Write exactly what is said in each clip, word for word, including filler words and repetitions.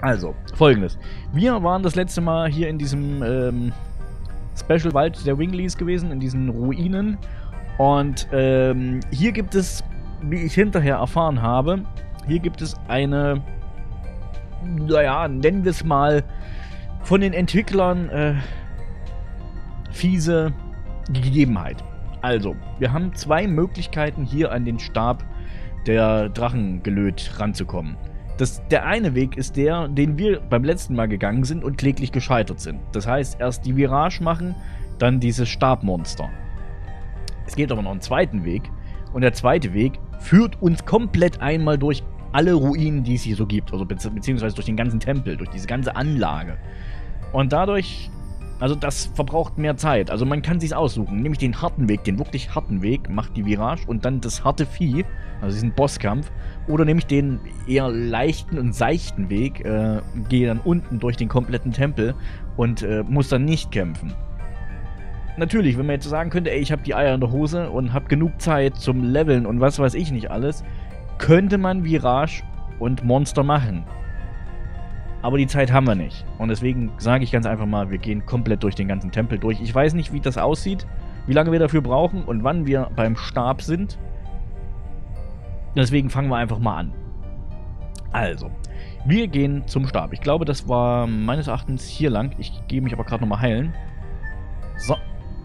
Also, folgendes. Wir waren das letzte Mal hier in diesem ähm, Special Wald der Wingleys gewesen, in diesen Ruinen. Und ähm, hier gibt es, wie ich hinterher erfahren habe, hier gibt es eine, naja, nennen wir es mal, von den Entwicklern äh, fiese Gegebenheit. Also, wir haben zwei Möglichkeiten, hier an den Stab der Drachengelöt ranzukommen. Das, der eine Weg ist der, den wir beim letzten Mal gegangen sind und kläglich gescheitert sind. Das heißt, erst die Virage machen, dann dieses Stabmonster. Es gibt aber noch einen zweiten Weg. Und der zweite Weg führt uns komplett einmal durch alle Ruinen, die es hier so gibt. Also bezieh beziehungsweise durch den ganzen Tempel, durch diese ganze Anlage. Und dadurch, also das verbraucht mehr Zeit. Also man kann sich's aussuchen. Nämlich den harten Weg, den wirklich harten Weg, macht die Virage und dann das harte Vieh, also diesen Bosskampf. Oder nämlich den eher leichten und seichten Weg, äh, gehe dann unten durch den kompletten Tempel und äh, muss dann nicht kämpfen. Natürlich, wenn man jetzt sagen könnte, ey, ich habe die Eier in der Hose und habe genug Zeit zum Leveln und was weiß ich nicht alles, könnte man Virage und Monster machen. Aber die Zeit haben wir nicht. Und deswegen sage ich ganz einfach mal, wir gehen komplett durch den ganzen Tempel durch. Ich weiß nicht, wie das aussieht, wie lange wir dafür brauchen und wann wir beim Stab sind. Deswegen fangen wir einfach mal an. Also, wir gehen zum Stab. Ich glaube, das war meines Erachtens hier lang. Ich gehe mich aber gerade nochmal heilen. So.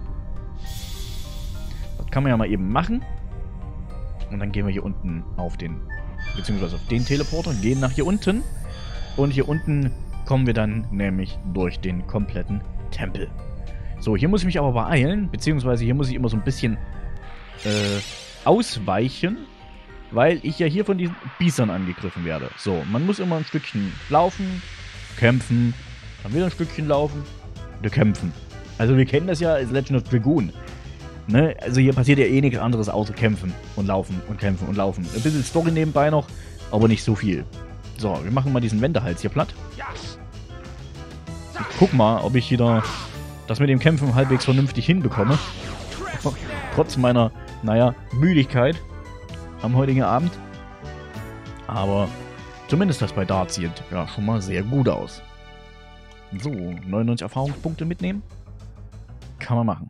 Das kann man ja mal eben machen. Und dann gehen wir hier unten auf den, beziehungsweise auf den Teleporter und gehen nach hier unten. Und hier unten kommen wir dann nämlich durch den kompletten Tempel. So, hier muss ich mich aber beeilen, beziehungsweise hier muss ich immer so ein bisschen äh, ausweichen, weil ich ja hier von diesen Biestern angegriffen werde. So, man muss immer ein Stückchen laufen, kämpfen, dann wieder ein Stückchen laufen, wieder kämpfen. Also wir kennen das ja als Legend of Dragoon. Ne? Also hier passiert ja eh nichts anderes außer kämpfen und laufen und kämpfen und laufen. Ein bisschen Story nebenbei noch, aber nicht so viel. So, wir machen mal diesen Wendehals hier platt. Ich guck mal, ob ich wieder das mit dem Kämpfen halbwegs vernünftig hinbekomme. Trotz meiner, naja, Müdigkeit am heutigen Abend. Aber zumindest das bei Dart sieht ja schon mal sehr gut aus. So, neunundneunzig Erfahrungspunkte mitnehmen. Kann man machen.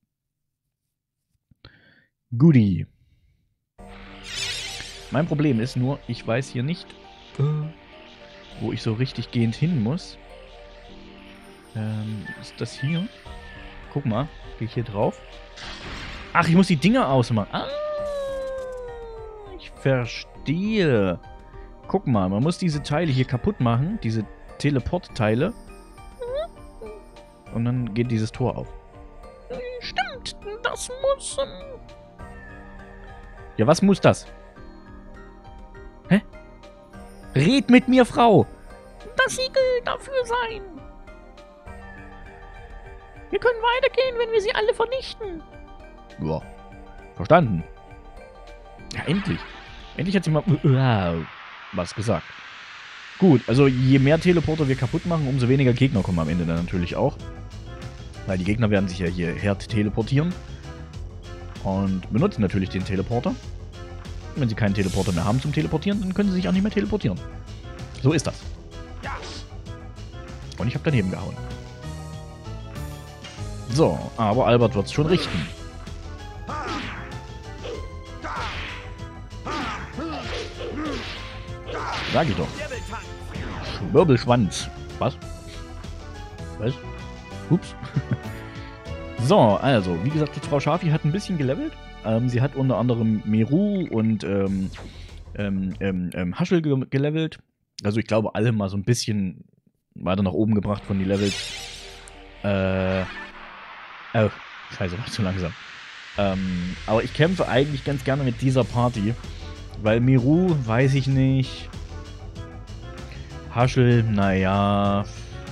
Goodie. Mein Problem ist nur, ich weiß hier nicht, äh, wo ich so richtig gehend hin muss. Ähm, ist das hier? Guck mal, gehe ich hier drauf? Ach, ich muss die Dinger ausmachen. Ah, ich verstehe. Guck mal, man muss diese Teile hier kaputt machen, diese Teleport-Teile. Und dann geht dieses Tor auf. Stimmt, das muss... Ja, was muss das? Hä? Red mit mir, Frau! Das Siegel dafür sein! Wir können weitergehen, wenn wir sie alle vernichten. Ja, verstanden. Ja, endlich. Endlich hat sie mal uh, was gesagt. Gut, also je mehr Teleporter wir kaputt machen, umso weniger Gegner kommen am Ende dann natürlich auch. Weil die Gegner werden sich ja hierher teleportieren. Und benutzen natürlich den Teleporter. Und wenn sie keinen Teleporter mehr haben zum Teleportieren, dann können sie sich auch nicht mehr teleportieren. So ist das. Und ich habe daneben gehauen. So, aber Albert wird es schon richten. Sag ich doch. Wirbelschwanz. Was? Was? Ups. So, also, wie gesagt, die Frau Schafi hat ein bisschen gelevelt. Ähm, sie hat unter anderem Meru und ähm, ähm, ähm, ähm, Haschel ge gelevelt. Also ich glaube, alle mal so ein bisschen weiter nach oben gebracht von die Levels. Äh. Oh, scheiße, war zu langsam. Ähm, aber ich kämpfe eigentlich ganz gerne mit dieser Party. Weil Meru, weiß ich nicht. Haschel, naja.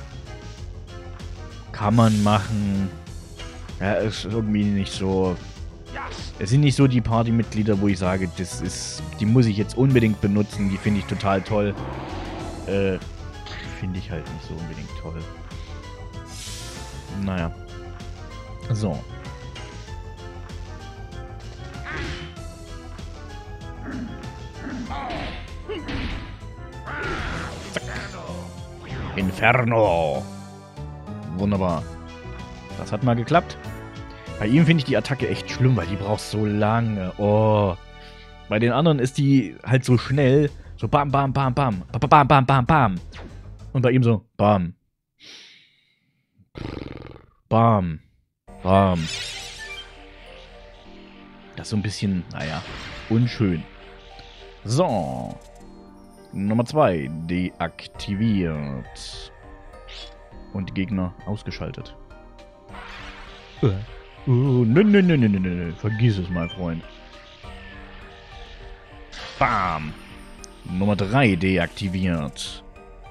Kann man machen. Ja, ist irgendwie nicht so. Es sind nicht so die Partymitglieder, wo ich sage, das ist. Die muss ich jetzt unbedingt benutzen. Die finde ich total toll. Äh, finde ich halt nicht so unbedingt toll. Naja. So. Zack. Inferno. Wunderbar. Das hat mal geklappt. Bei ihm finde ich die Attacke echt schlimm, weil die braucht so lange. Oh. Bei den anderen ist die halt so schnell. So bam, bam, bam, bam. Bam, bam, bam, bam, bam. Und bei ihm so bam. Bam. Bam. Das ist so ein bisschen, naja, unschön. So. Nummer zwei. Deaktiviert. Und die Gegner ausgeschaltet. Uh, nö, nö, nö, nö, nö, nö. Vergiss es, mein Freund. Bam. Nummer drei deaktiviert.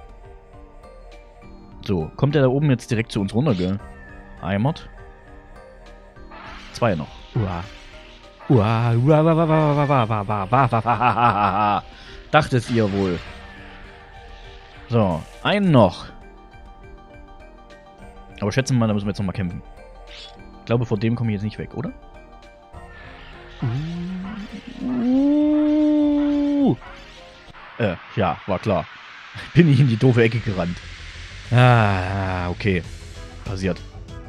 So, kommt der da oben jetzt direkt zu uns runter, gell? Eimert. Zwei noch. Uah. Uah, uah, uah, uah, uah, uah, uah, uah, uah, uah. Dachtet ihr wohl. So, einen noch. Aber schätzen wir mal, da müssen wir jetzt nochmal kämpfen. Ich glaube, vor dem komme ich jetzt nicht weg, oder? Uh. Äh, ja, war klar. Bin ich in die doofe Ecke gerannt. Ah, okay. Passiert.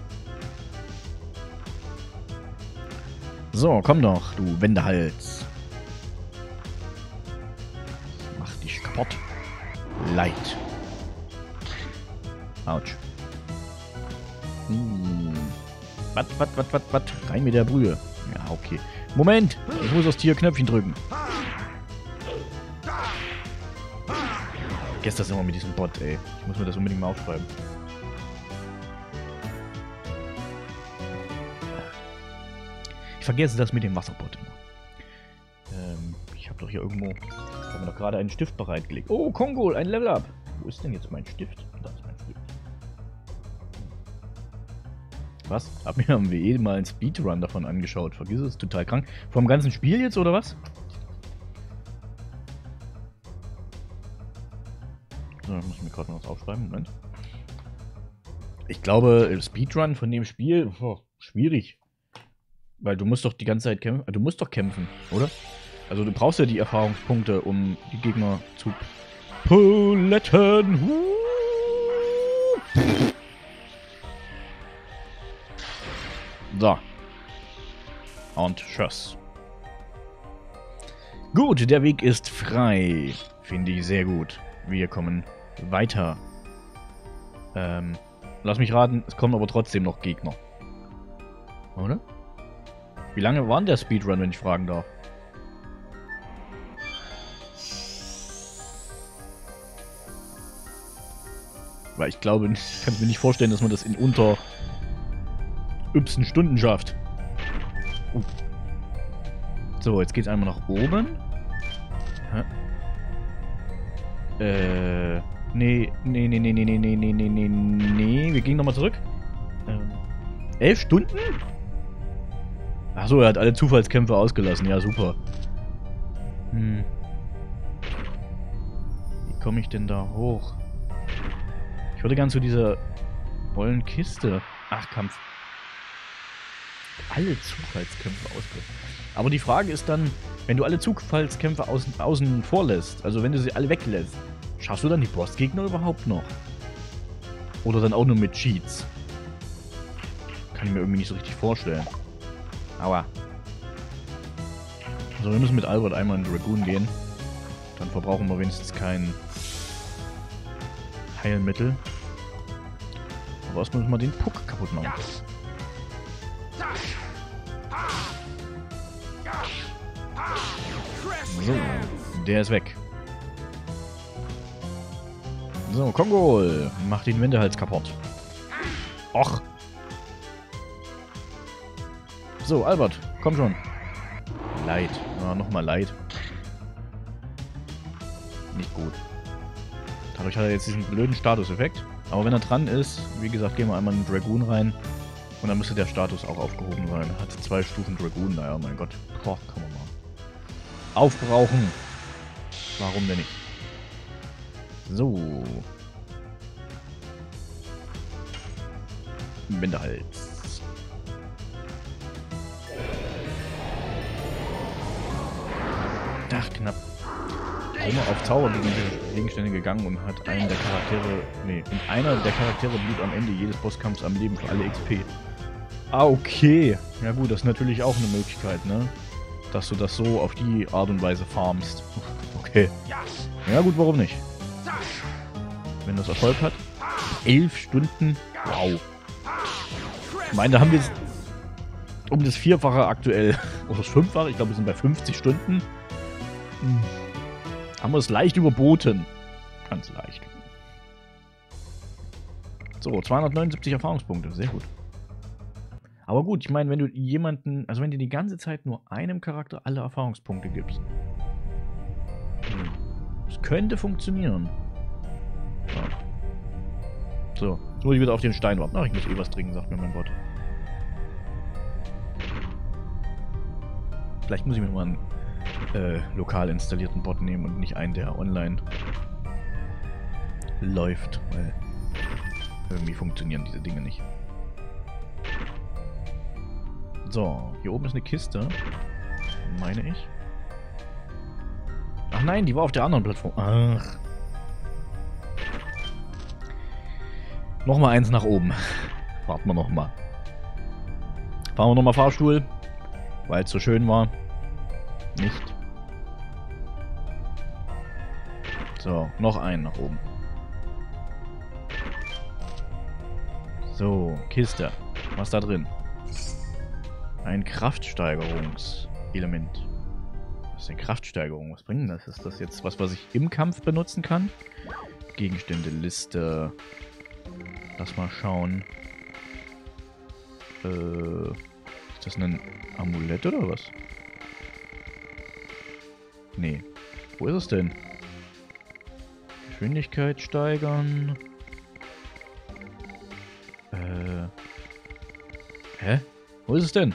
So, komm doch, du Wendehals. Mach dich kaputt. Leid. Autsch. Hm. Was, was, was, was, was? Rein mit der Brühe. Ja, okay. Moment! Ich muss das Tier-Knöpfchen drücken. Vergesst das immer mit diesem Bot, ey. Ich muss mir das unbedingt mal aufschreiben. Ich vergesse das mit dem Wasserbot immer. Ähm, ich habe doch hier irgendwo... Ich habe mir doch gerade einen Stift bereitgelegt. Oh, Kongo, ein Level-Up. Wo ist denn jetzt mein Stift? Da ist mein Stift. Was? Hab mir am W E mal einen Speedrun davon angeschaut. Vergiss es, total krank. Vom ganzen Spiel jetzt, oder was? So, muss ich mir gerade noch was aufschreiben. Moment. Ich glaube, Speedrun von dem Spiel, oh, schwierig. Weil du musst doch die ganze Zeit kämpfen. Du musst doch kämpfen, oder? Also du brauchst ja die Erfahrungspunkte, um die Gegner zu puletten. So. Und tschüss. Gut, der Weg ist frei. Finde ich sehr gut. Wir kommen weiter. Ähm, lass mich raten, es kommen aber trotzdem noch Gegner. Oder? Wie lange war denn der Speedrun, wenn ich fragen darf? Weil ich glaube, ich kann mir nicht vorstellen, dass man das in unter y Stunden schafft. Uh. So, jetzt geht's einmal nach oben. Hä? Äh. Nee, nee, nee, nee, nee, nee, nee, nee, nee, nee, nee. Wir gehen nochmal zurück. Ähm. Elf Stunden? Achso, er hat alle Zufallskämpfe ausgelassen. Ja, super. Hm. Wie komme ich denn da hoch? Ich würde gern zu dieser vollen Kiste. Ach, Kampf. Alle Zufallskämpfe ausgelassen. Aber die Frage ist dann, wenn du alle Zufallskämpfe außen, außen vor lässt, also wenn du sie alle weglässt, schaffst du dann die Bossgegner überhaupt noch? Oder dann auch nur mit Cheats? Kann ich mir irgendwie nicht so richtig vorstellen. Aua. Also wir müssen mit Albert einmal in Dragoon gehen. Dann verbrauchen wir wenigstens kein Heilmittel. Aber erstmal müssen wir den Puck kaputt machen. So, der ist weg. So, Kongol, mach den Wendehals kaputt. Och. So, Albert, komm schon. Leid. Ja, nochmal Leid. Nicht gut. Dadurch hat er jetzt diesen blöden Statuseffekt. Aber wenn er dran ist, wie gesagt, gehen wir einmal in den Dragoon rein. Und dann müsste der Status auch aufgehoben sein. Er hat zwei Stufen Dragoon. Naja, mein Gott. Boah, kann man mal aufbrauchen. Warum denn nicht? So. Wendehals. Ach, knapp. Homer auf Zaubergegenstände gegangen und hat einen der Charaktere, nee, und einer der Charaktere blieb am Ende jedes Bosskampfs am Leben für alle X P. Ah, okay. Ja gut, das ist natürlich auch eine Möglichkeit, ne? Dass du das so auf die Art und Weise farmst. Okay. Ja gut, warum nicht? Wenn das Erfolg hat. Elf Stunden. Wow. Ich meine, da haben wir jetzt um das Vierfache aktuell. Oder das Fünffache. Ich glaube, wir sind bei fünfzig Stunden. Hm. Haben wir es leicht überboten. Ganz leicht. So, zweihundertneunundsiebzig Erfahrungspunkte. Sehr gut. Aber gut, ich meine, wenn du jemanden, also wenn du die ganze Zeit nur einem Charakter alle Erfahrungspunkte gibst. Das könnte funktionieren. Ja. So, jetzt muss ich wieder auf den Stein warten. Ach, ich muss eh was trinken, sagt mir mein Bot. Vielleicht muss ich mir mal einen äh, lokal installierten Bot nehmen und nicht einen, der online läuft, weil irgendwie funktionieren diese Dinge nicht. So, hier oben ist eine Kiste. Meine ich. Ach nein, die war auf der anderen Plattform. Ach. Nochmal eins nach oben. Warten wir nochmal. Fahren wir nochmal Fahrstuhl. Weil es so schön war. Nicht. So, noch einen nach oben. So, Kiste. Was ist da drin? Ein Kraftsteigerungselement. Was ist denn Kraftsteigerung? Was bringt das? Ist das jetzt was, was ich im Kampf benutzen kann? Gegenstände-Liste. Lass mal schauen. Äh, ist das ein Amulett oder was? Nee. Wo ist es denn? Geschwindigkeit steigern. Äh. Hä? Wo ist es denn?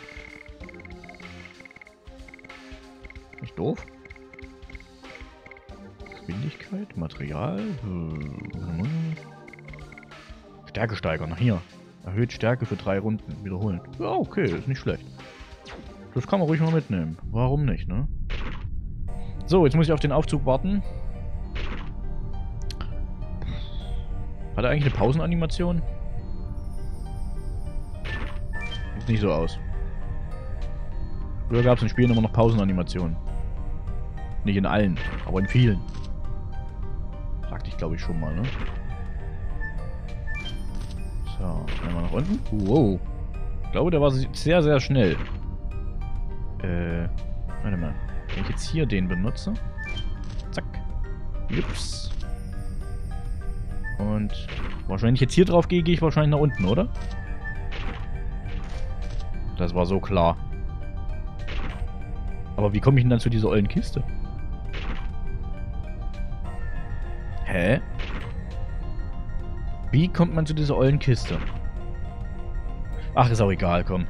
Nicht doof? Geschwindigkeit, Material. Stärke steigern. Hier. Erhöht Stärke für drei Runden. Wiederholen. Ja, okay, ist nicht schlecht. Das kann man ruhig mal mitnehmen. Warum nicht, ne? So, jetzt muss ich auf den Aufzug warten. Hat er eigentlich eine Pausenanimation? Sieht nicht so aus. Früher gab es in Spielen immer noch Pausenanimationen. Nicht in allen, aber in vielen. Sagte ich, glaube ich, schon mal, ne? So, einmal nach unten. Wow. Ich glaube, der war sehr, sehr schnell. Äh, warte mal. Wenn ich jetzt hier den benutze. Zack. Jups. Und wahrscheinlich, wenn ich jetzt hier drauf gehe, gehe ich wahrscheinlich nach unten, oder? Das war so klar. Aber wie komme ich denn dann zu dieser ollen Kiste? Hä? Wie kommt man zu dieser ollen Kiste? Ach, ist auch egal, komm.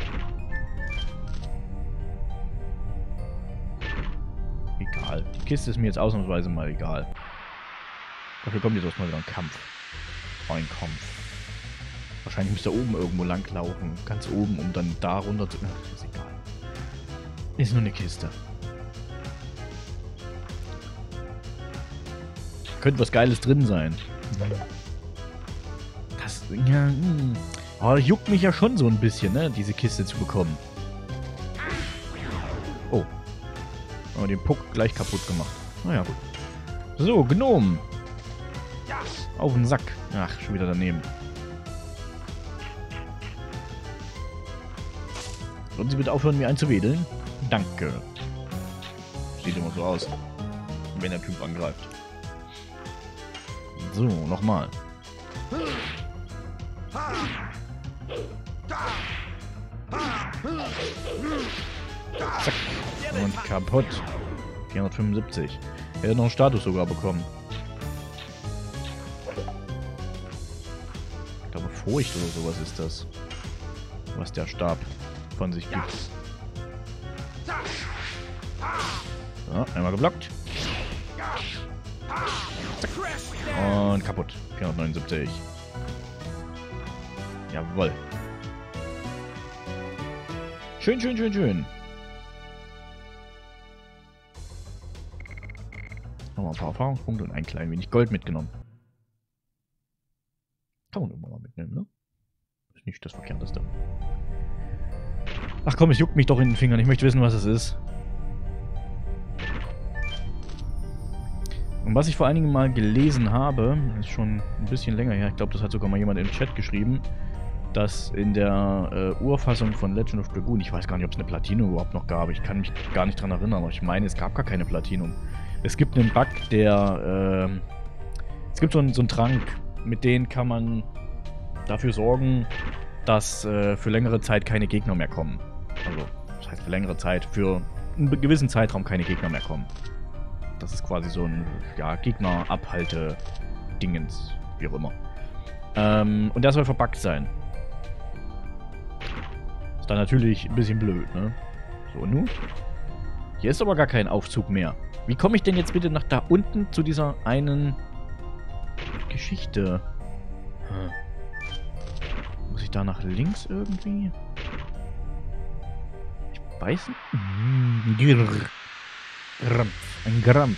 Egal. Die Kiste ist mir jetzt ausnahmsweise mal egal. Dafür kommt jetzt erstmal wieder ein Kampf. Ein Kampf. Wahrscheinlich müsste er oben irgendwo lang laufen. Ganz oben, um dann da runter zu... Ach, ist egal. Ist nur eine Kiste. Könnte was Geiles drin sein. Das... Ja... Mh. Oh, juckt mich ja schon so ein bisschen, ne? Diese Kiste zu bekommen. Oh. Oh, den Puck gleich kaputt gemacht. Naja, gut. So, Gnom. Auf den Sack. Ach, schon wieder daneben. Würden Sie bitte aufhören, mir einzuwedeln? Danke. Sieht immer so aus, wenn der Typ angreift. So, nochmal. Zack. Und kaputt. vierhundertfünfundsiebzig. Er hätte noch einen Status sogar bekommen. Ich glaube, Furcht oder sowas ist das. Was der Stab von sich gibt. So, einmal geblockt. Zack. Und kaputt. vierhundertneunundsiebzig. Jawohl. Schön, schön, schön, schön. ein paar Erfahrungspunkte und ein klein wenig Gold mitgenommen. Kann man immer mal mitnehmen, ne? Ist nicht das Verkehrteste. Ach komm, es juckt mich doch in den Fingern. Ich möchte wissen, was es ist. Und was ich vor einigen Mal gelesen habe, ist schon ein bisschen länger her, ich glaube, das hat sogar mal jemand im Chat geschrieben, dass in der äh, Urfassung von Legend of Dragoon, ich weiß gar nicht, ob es eine Platinum überhaupt noch gab, ich kann mich gar nicht dran erinnern, aber ich meine, es gab gar keine Platinum. Es gibt einen Bug, der, äh, es gibt so einen, so einen Trank, mit dem kann man dafür sorgen, dass äh, für längere Zeit keine Gegner mehr kommen. Also, das heißt für längere Zeit, für einen gewissen Zeitraum keine Gegner mehr kommen. Das ist quasi so ein, ja, Gegner-Abhalte-Dingens, wie auch immer. Ähm, und der soll verbuggt sein. Ist dann natürlich ein bisschen blöd, ne? So, und nun? Hier ist aber gar kein Aufzug mehr. Wie komme ich denn jetzt bitte nach da unten zu dieser einen Geschichte? Hm. Muss ich da nach links irgendwie? Ich weiß nicht. Grrr. Grampf. Ein Grampf.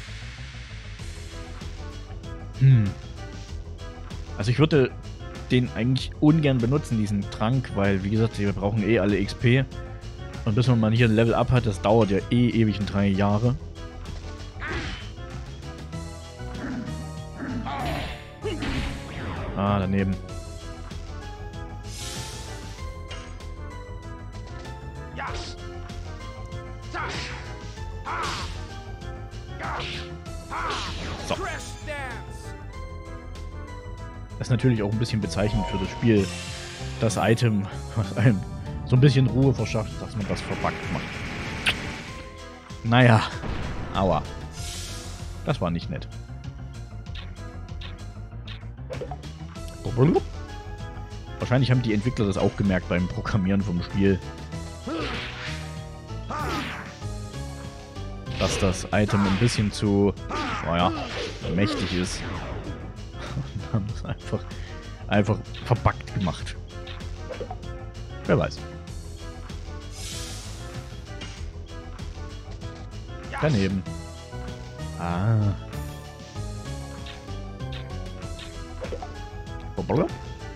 Hm. Also ich würde den eigentlich ungern benutzen, diesen Trank, weil, wie gesagt, wir brauchen eh alle X P. Und bis man mal hier ein Level up hat, das dauert ja eh ewig in drei Jahre. Ah, daneben. So. Das ist natürlich auch ein bisschen bezeichnend für das Spiel. Das Item, was einem so ein bisschen Ruhe verschafft, dass man das verbuggt macht. Naja. Aua. Das war nicht nett. Wahrscheinlich haben die Entwickler das auch gemerkt beim Programmieren vom Spiel. Dass das Item ein bisschen zu, naja, mächtig ist. Und haben das einfach, einfach verbuggt gemacht. Wer weiß. Daneben. Ah. Hoppala.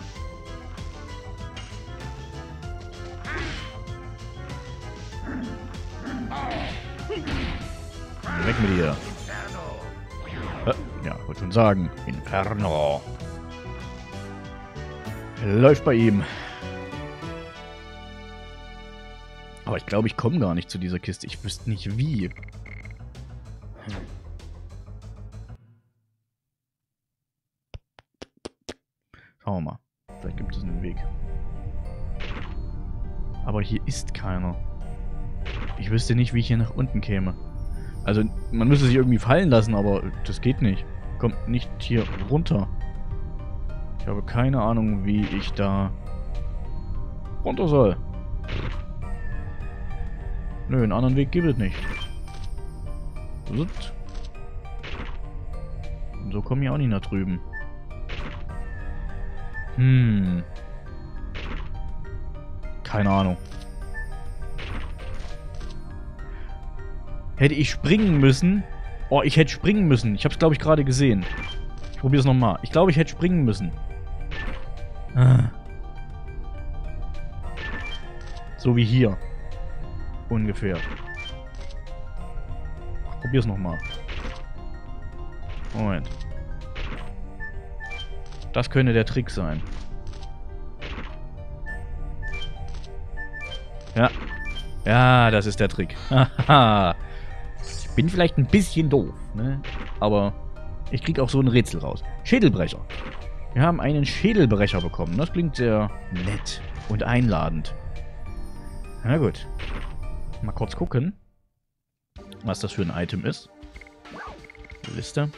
Weg mit dir. Äh, ja, wollte schon sagen. Inferno. Läuft bei ihm. Aber ich glaube, ich komme gar nicht zu dieser Kiste. Ich wüsste nicht wie. Hm. Schauen wir mal. Vielleicht gibt es einen Weg. Aber hier ist keiner. Ich wüsste nicht, wie ich hier nach unten käme. Also, man müsste sich irgendwie fallen lassen, aber das geht nicht. Kommt nicht hier runter. Ich habe keine Ahnung, wie ich da runter soll. Nö, einen anderen Weg gibt es nicht. Und so komme ich auch nicht nach drüben. Hm. Keine Ahnung. Hätte ich springen müssen? Oh, ich hätte springen müssen. Ich habe es, glaube ich, gerade gesehen. Ich probiere es nochmal. Ich glaube, ich hätte springen müssen. Ah. So wie hier. Ungefähr. Ich probiere es nochmal. Moment. Das könnte der Trick sein. Ja. Ja, das ist der Trick. Haha. Ich bin vielleicht ein bisschen doof, ne? Aber ich krieg auch so ein Rätsel raus. Schädelbrecher. Wir haben einen Schädelbrecher bekommen. Das klingt sehr nett und einladend. Na gut. Mal kurz gucken, was das für ein Item ist. Liste.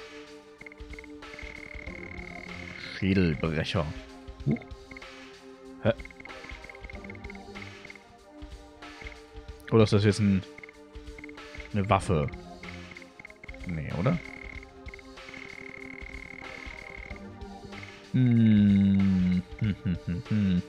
Schädelbrecher. Huch. Hä? Oder ist das jetzt ein, eine Waffe? Nee, oder? Hm. Hm, hm, hm, hm.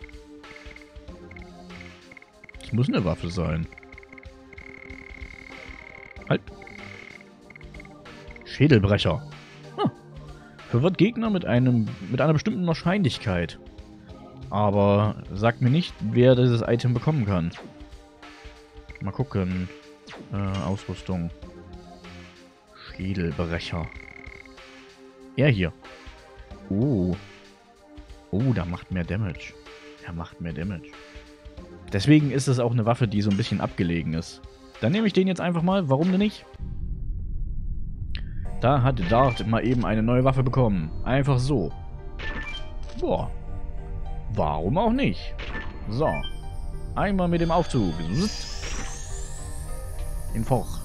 Das muss eine Waffe sein. Halt. Schädelbrecher. Hm. Verwirrt Gegner mit einem mit einer bestimmten Wahrscheinlichkeit. Aber sagt mir nicht, wer dieses Item bekommen kann. Mal gucken. Äh, Ausrüstung. Schädelbrecher. Er hier. Oh. Oh, da macht mehr Damage. Er macht mehr Damage. Deswegen ist es auch eine Waffe, die so ein bisschen abgelegen ist. Dann nehme ich den jetzt einfach mal. Warum denn nicht? Da hat Dart mal eben eine neue Waffe bekommen. Einfach so. Boah. Warum auch nicht? So. Einmal mit dem Aufzug. In Fort.